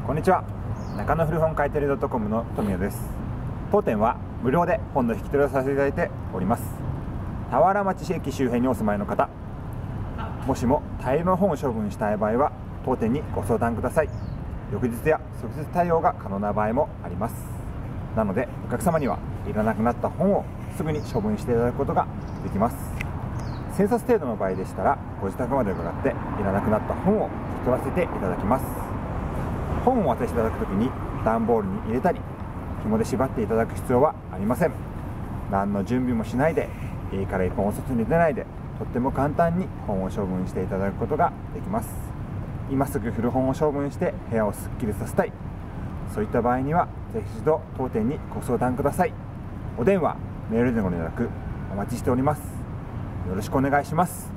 こんにちは。中野古本買取 .com の富谷です。当店は無料で本の引き取りをさせていただいております。田原町駅周辺にお住まいの方、もしも大量の本を処分したい場合は当店にご相談ください。翌日や即日対応が可能な場合もあります。なのでお客様にはいらなくなった本をすぐに処分していただくことができます。1000冊程度の場合でしたらご自宅まで伺っていらなくなった本を引き取らせていただきます。本をお渡しいただくときに段ボールに入れたり紐で縛っていただく必要はありません。何の準備もしないで家から一本お外に出ないでとっても簡単に本を処分していただくことができます。今すぐ古本を処分して部屋をすっきりさせたい、そういった場合にはぜひ一度当店にご相談ください。お電話、メールでのご連絡お待ちしております。よろしくお願いします。